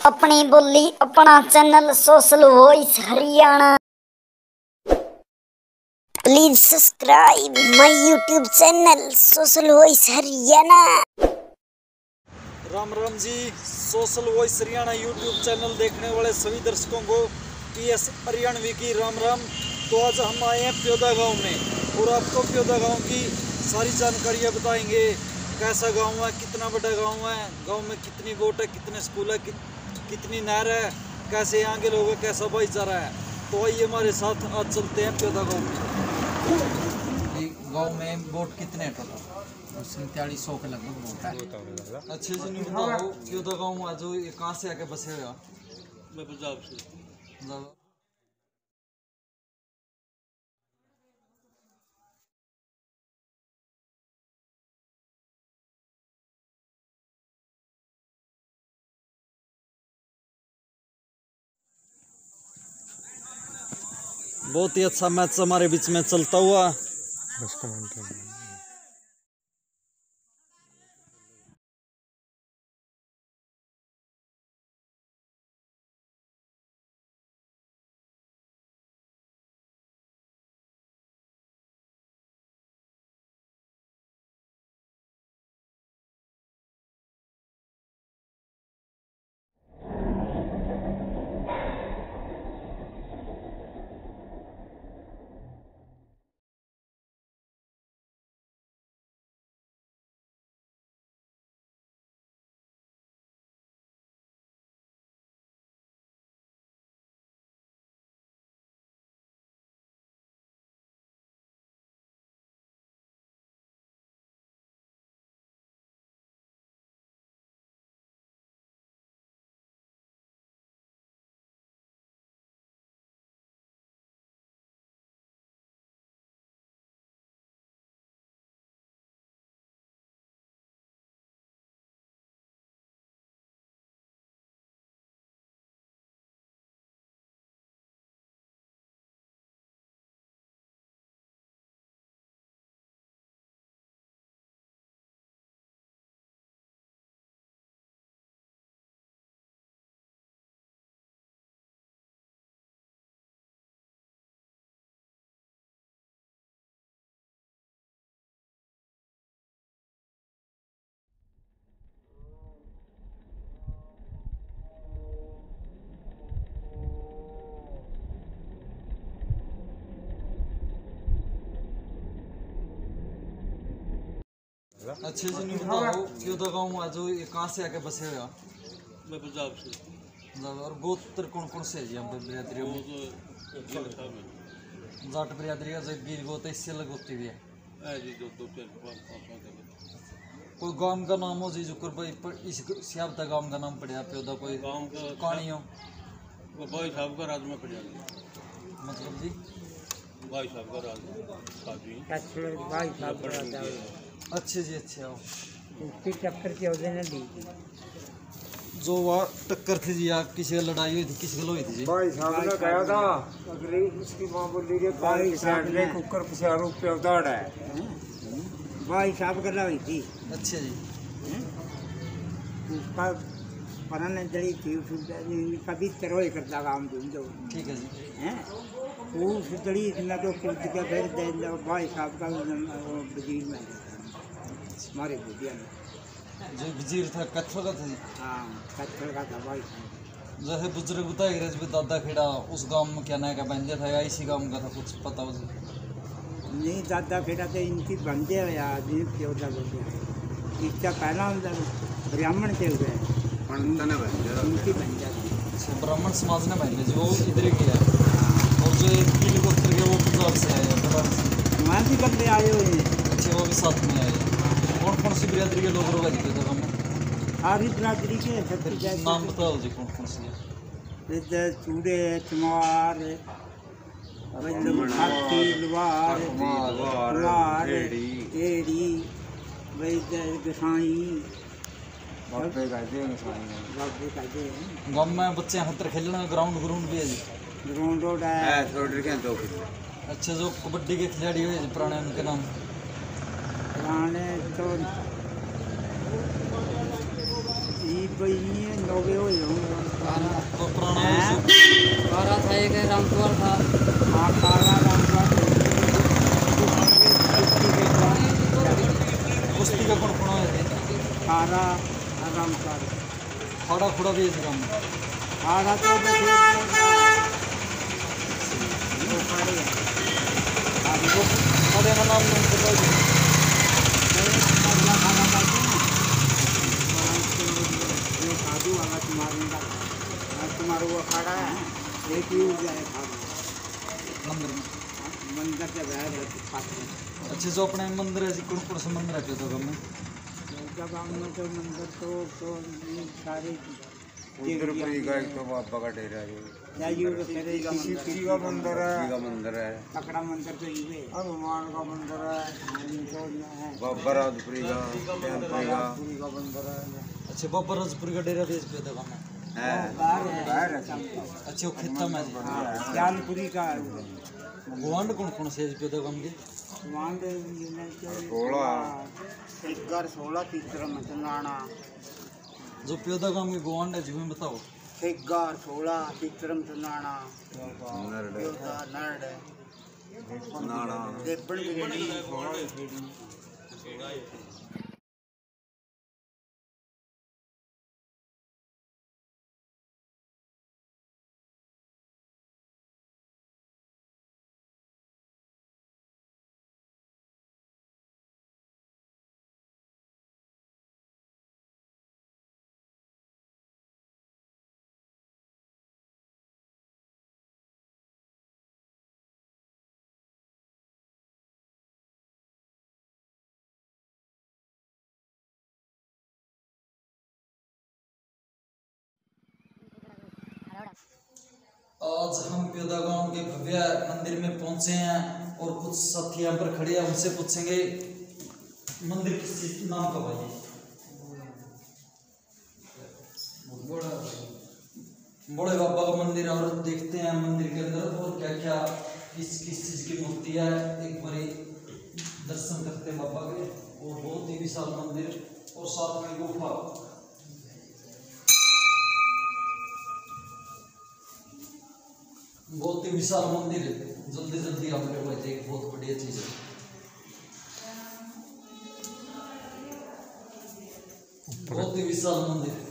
अपनी बोली अपना channel social voice Haryana. Please subscribe my YouTube channel social voice Haryana. Ram Ram ji. Social voice Haryana YouTube channel देखने वाले सभी दर्शकों को पीएस हरियाणवी की राम राम। तो आज हम आए हैं प्योदा गांव में और आपको प्योदा गांव की सारी जानकारियां बताएंगे। कैसा गांव है, कितना बड़ा गांव है, गांव में कितनी वोट है, कितने स्कूल है, कितनी नहर है, कैसे यहाँ के लोग हैं, कैसा भाईचारा है। तो आइए हमारे साथ आज चलते हैं प्योदा गांव में। गांव में वोट कितने हैं टोटल? 4300 के लगभग वोट है। अच्छे से नहीं बताओ प्योदा गांव जो कहाँ से आके बसे हुए? मैं पंजाब से। बहुत ही अच्छा मैच हमारे बीच में चलता हुआ। बस कमेंट अच्छे से नहीं बताओ प्योदा गांव जो कहाँ से आके बसे हुए? मैं पंजाब से। और गोत्र कौन कौन से है जी? हम बिरादरी वो तो जाट बिरादरी का जो गिर गोत है, इससे अलग होती भी है जी। दो चार पाँच कोई गांव का नाम हो जी जो इस सियाबता गांव का नाम पड़ा प्योदा? कोई गाँव का कहानी हो? वो भाई साहब का राज में पड़ा। मतलब जी भाई साहब का राज काफी भाई साहब अच्छे जी अच्छे आओ। उसकी टक्कर की वजह ने दी जो वह टक्कर थी जी, आप किसी लड़ाई हुई थी, किसी गल हुई थी जी? भाई साहब ने कहा था अगर उसकी मां बोली रे भाई साहब ने कुकर पसारू पे उतार है। भाई साहब गला हुई थी। अच्छे जी। उसका पराने दड़ी थी कभी तरह करता काम जो ठीक है जी। हैं वो उस दड़ी इतना तो कूद के फिर दे भाई साहब का वजीर में हमारे बुढ़िया में जो वजीर था कत्थल का था जी? हाँ कत्थल का था भाई साहब। जैसे बुजुर्ग बताए गए दादा खेड़ा उस गांव में क्या नाम का बंदे था या इसी गांव का था, कुछ पता हो? नहीं दादा खेड़ा तो इनकी बंदे हो आदमी प्योदा बोलते हैं। इसका पहला ब्राह्मण थे हुए उनकी बन जाती ब्राह्मण समाज ने बहन जी, वो इधर की है। और जो किल गोत्र के वो पंजाब से आए हैं, वहाँ भी बंदे आए हुए हैं। अच्छे वो भी साथ में आए। कौन कौन सी बिरादरी के लोग रोगा जी प्योदा में? सारी बिरादरी के फिर नाम बताओ जी कौन कौन सी? चूड़े चमार हाथी लवार लवार एड़ी गसाई बाबे कहते हैं। गाँव में बच्चे हतर खेलने में ग्राउंड ग्राउंड भी है जी? ग्राउंड रोड है। अच्छा जो कबड्डी के खिलाड़ी हुए जी पुराने, उनके नाम? पुराने तो ये नौवे हो तो पुराना है। कारा था एक रामपुर था। हाँ काला रामपुर कुश्ती का कौन कौन है? काला रामपुर खाड़ा खुड़ा भी इस गाँव में। खाड़ा तो वो खाड़े हैं। वो खाड़े का नाम नहीं पता है। खाना खाते हैं जो साधु वाला तुम्हारा वो खाड़ा है एक ही उड़ जाए खाना मंदिर में। मंदिर के बाहर खाते हैं। अच्छे जो अपने मंदिर है कौन कौन से मंदिर है तो गाँव में? जब हम लोग के मंदिर तो सारे उधरपुरी का एक तो बाबा का डेरा है, किसी का मंदिर का मंदिर है, तकड़ा मंदिर तो ये हनुमान का मंदिर है, बाबा राजपुरी का, टेम्पल का पूरी का मंदिर है। अच्छा बाबा राजपुरी का डेरा भेज पे था गाँव में। बाहर है अच्छा वो खेता में ज्ञानपुरी का गोवांड कौन कौन से पे था गाँव के? 16 चित्रम चंदाना जो प्योदा गाँव के गोवांड है जिसमें बताओ। 16 चित्रम चंदाना नरड नर्ड नाना आज हम प्योदा गांव के भव्य मंदिर में पहुंचे हैं और कुछ साथी यहाँ पर खड़े हैं, उनसे पूछेंगे मंदिर किस चीज नाम का भाई? बड़े बाबा का मंदिर है और देखते हैं मंदिर के अंदर और क्या क्या किस किस चीज की मूर्ति है। एक बारी दर्शन करते हैं बाबा के और बहुत ही विशाल मंदिर और साथ में गुफा। बहुत ही विशाल मंदिर है, जल्दी जल्दी आप लोग को एक बहुत बढ़िया चीज है। बहुत ही विशाल मंदिर है।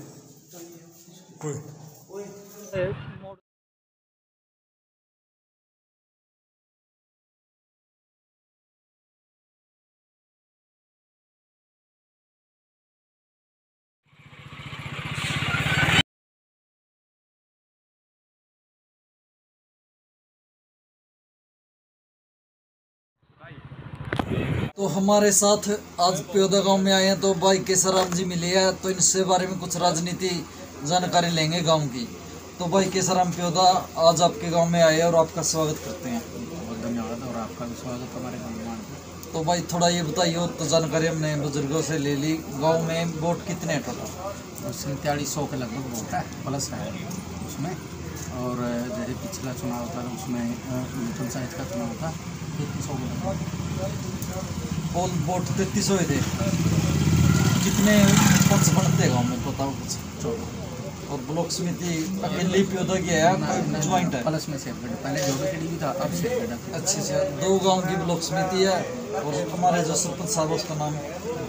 तो हमारे साथ आज प्योदा गांव में आए हैं तो भाई केसराम जी मिले हैं, तो इनसे बारे में कुछ राजनीति जानकारी लेंगे गांव की। तो भाई केसराम प्योदा आज आपके गांव में आए और आपका स्वागत करते हैं। बहुत धन्यवाद और आपका भी स्वागत हमारे गाँव। तो भाई थोड़ा ये बताइए, तो जानकारी हमने बुजुर्गों से ले ली। गांव में वोट कितने हैं टोटल? 4700 के लगभग वोट है प्लस है उसमें। और जैसे पिछला चुनाव था उसमें पंचायत का चुनाव था 3300 के लगभग। पोल वोट 3300 थे। कितने पंच बनते हैं गाँव में बताओ कुछ? 14 और ब्लॉक समिति अकेली प्योदा की है ज्वाइंट है? प्लस में सेपरेट, पहले जोबेखेड़ी भी था अब सेपरेट है। अच्छे से 2 गांव की ब्लॉक समिति है और हमारे जो सरपंच साहब उसका नाम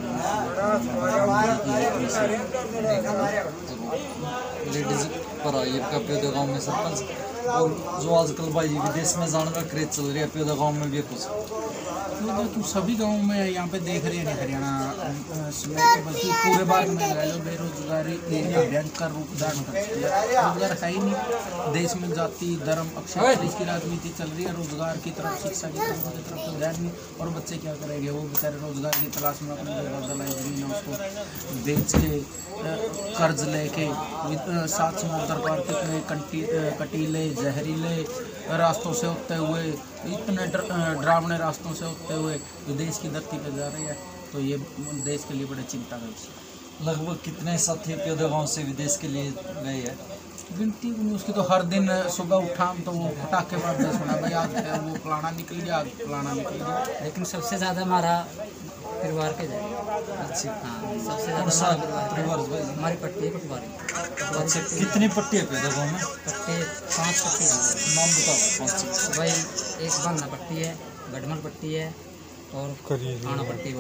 लेडीज पर आई का प्योदा गांव में सरपंच। और जो आजकल भाई विदेश में जाने का क्रेज चल रहा है, प्योदा गांव में भी कुछ तो सभी गाँव में यहाँ पे देख रहे हैं हरियाणा में, बल्कि पूरे भारत में लगा लो बेरोजगारी भयंकर रूप धारण कर चुकी है। रोजगार है ही नहीं देश में। जाति धर्म अक्षर की राजनीति चल रही है, रोजगार की तरफ शिक्षा की तरफ तो ध्यान नहीं। और बच्चे क्या करेंगे, वो बेचारे रोजगार की तलाश में अपने जमीन है उसको बेच के कर्ज लेके 7 समुद्र पार कितने कटीले जहरीले रास्तों से होते हुए, इतने डरावने रास्तों से होते हुए जो देश की धरती पर जा रही है, तो ये देश के लिए बड़े चिंता का विषय। लगभग कितने साथी प्योदा गांव से विदेश के लिए गए हैं? गिनती उसकी तो हर दिन सुबह उठा तो वो पटाखे बाजते सुना भाई आज वो फलाना निकल गया, आज फलाना निकल गया। लेकिन सबसे ज़्यादा हमारा परिवार के जाए। अच्छी हाँ, सबसे कौन सा ज़्यादा परिवार भाई? हमारी पट्टी है पटवारी। अच्छा, कितनी पट्टी है पैदा गाँव में? पट्टी 5 पट्टी है। नाम बताओ कौन सी? भाई एक बंदा पट्टी है, गढ़मल पट्टी है और आना पट्टी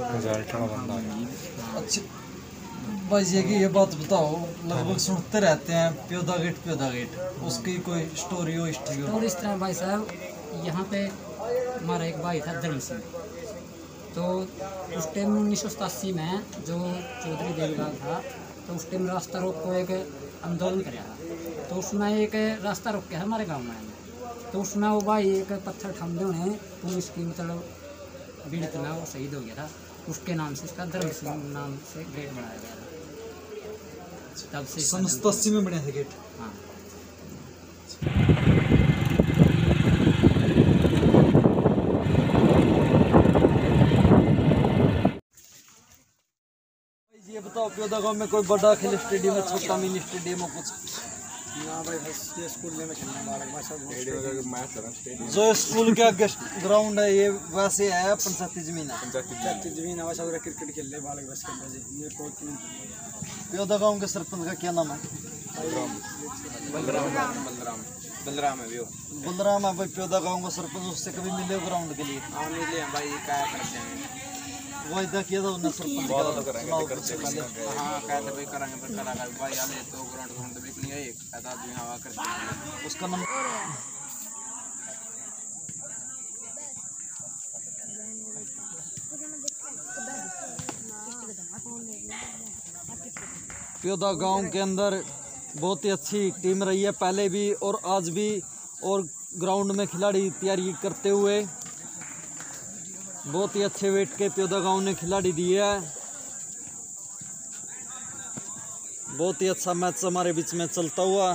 अच्छा भाई ये बात बताओ, लगभग सुनते रहते हैं प्योदा गेट, उसकी कोई स्टोरी हो हिस्ट्री हो? और इस तरह भाई साहब यहाँ पे हमारा एक भाई था धर्म सिंह, तो उस टाइम 1987 में जो चौधरी देवलाल था, तो उस टाइम रास्ता रोक को एक आंदोलन कराया, तो उसमें एक रास्ता रोक गया हमारे गांव में, तो उसमें वो भाई एक पत्थर ठमदे उन्हें पुलिस की मतलब पीड़ित में वो शहीद हो गया था, उसके नाम से इसका धर्म सिंह नाम से गेट बनाया गया था। तब से सन 87 में बने थे गेट। हाँ। ये बताओ प्योदा गाँव में कोई बड़ा खेल स्टेडियम है, छोटा मिनी स्टेडियम हो कुछ? जो स्कूल के आगे ग्राउंड है ये वैसे है पंचायती जमीन है? क्रिकेट खेल रहे बालक बस खेल रहे। प्योदा गाँव के सरपंच का क्या नाम है? बलराम है वो। बलराम है भाई प्योदा गाँव का सरपंच, उससे कभी मिले हो ग्राउंड के लिए? हाँ मिले हैं भाई, क्या करते हैं? वायदा किया था उन्हें सरपंच का चुनाव से पहले? हाँ कहते भाई करेंगे पर करा भाई आले तो ग्राउंड तो बिक नहीं है, एक कहता आदमी हवा करते हैं। उसका नाम प्योदा गांव के अंदर बहुत ही अच्छी टीम रही है पहले भी और आज भी, और ग्राउंड में खिलाड़ी तैयारी करते हुए बहुत ही अच्छे वेट के प्योदा गांव ने खिलाड़ी दिए है। बहुत ही अच्छा मैच हमारे बीच में चलता हुआ।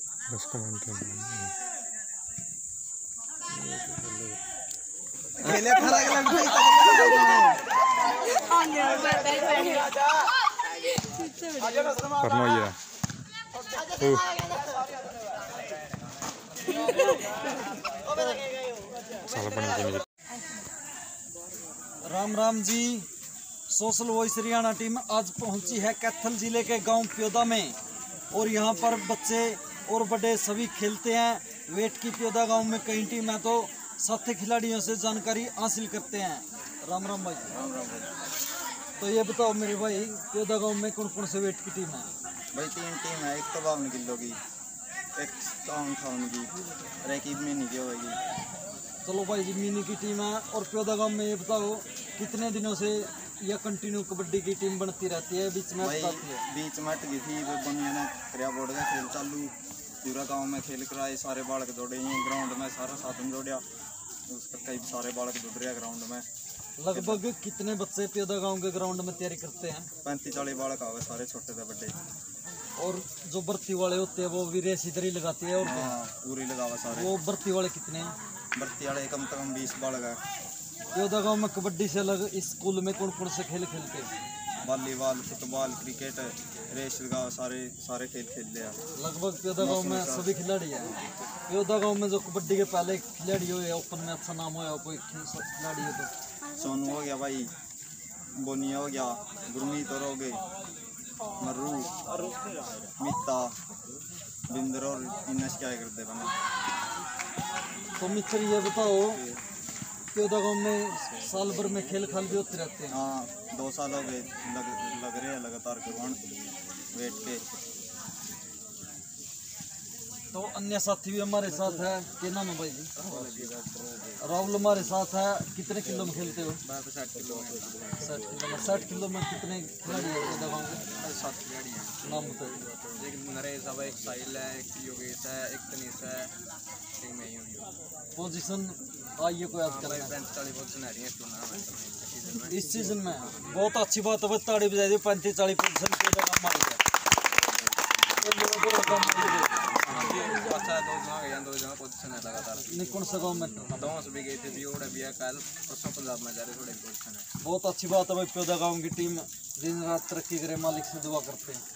Ram Ram ji. Social voice Haryana team आज पहुंची है कैथल जिले के गांव प्योदा में, और यहां पर बच्चे और बड़े सभी खेलते हैं। वेट की प्योदा गांव में कई टीम है, तो साथी खिलाड़ियों से जानकारी हासिल करते हैं। राम राम भाई। तो ये बताओ मेरे भाई, प्योदा गांव में कौन कौन से वेट की टीम है? भाई 3 टीम है, एक तो 52 किलो की, एक 58 की और एक मिनी की होगी। चलो भाई जी, मिनी की टीम है। और प्योदा गांव में ये बताओ कितने दिनों से यह कंटिन्यू कबड्डी की टीम बनती रहती है? बीच में भाई बताती है। बीच में अट गई थी, वो बनिया ने क्रिया बोर्ड का खेल चालू, पूरा गांव में खेल कराए, सारे बालक दौड़े हैं ग्राउंड में, सारा साधन दौड़िया, उसका कई सारे बालक दौड़ रहे हैं ग्राउंड में। लगभग कितने बच्चे प्योदा गांव के ग्राउंड में तैयारी करते हैं? 35-40 बालक आवे, सारे छोटे से बड़े। और जो भर्ती वाले होते हैं वो भी रेस इधर ही लगाते हैं? और क्या? हाँ पूरी लगावा सारे। वो भर्ती वाले कितने हैं? भर्ती वाले कम से कम 20 बालक है। प्योदा गांव में कबड्डी से अलग इस स्कूल में कौन कौन से खेल खेलते हैं? वॉलीबॉल, फुटबॉल, क्रिकेट, रेस लगावा, सारे खेल खेल लिया। लगभग प्योदा गांव में सभी खिलाड़ी हैं। प्योदा गांव में जो कबड्डी के पहले खिलाड़ी हुए ओपन में अच्छा नाम होया कोई खिलाड़ी हो तो? सोनू हो गया भाई, बोनिया हो गया, गुरमीत और हो गए, मर्रू, मिता, बिंदर और इन्हें क्या करते बने। तो मित्र ये बताओ, प्योदा गांव में साल भर में खेल खाल भी होते रहते हैं? हाँ 2 साल हो गए लग रहे हैं लगातार करवान वेट के। तो अन्य साथी भी हमारे साथ है। क्या नाम है भाई जी? राहुल हमारे साथ है। कितने किलो में खेलते हो? 60 किलो में। 60 किलो में कितने खिलाड़ी है प्योदा गांव के? 7 खिलाड़ी हैं। नाम बताइए। एक नरेश है, एक साहिल है, एक योगेश है, एक तनीश है, एक मैं ही हूँ। पोजीशन आइए कोई आज करें? 35-40 पोजीशन आ रही है टूर्नामेंट में इस सीजन में। बहुत अच्छी बात है, ताड़ी बजा दी। 35-40 पोजीशन प्योदा गांव में अच्छा 2 जगह पोजीशन है लगातार। नहीं कौन सा गाँव में? 2 भी गए थे, बियोड़ भी है, कल परसों पंजाब में जा रहे थोड़े पोजीशन है। बहुत अच्छी बात है भाई। प्योदा गांव की टीम दिन रात तरक्की करे, मालिक से दुआ करते हैं।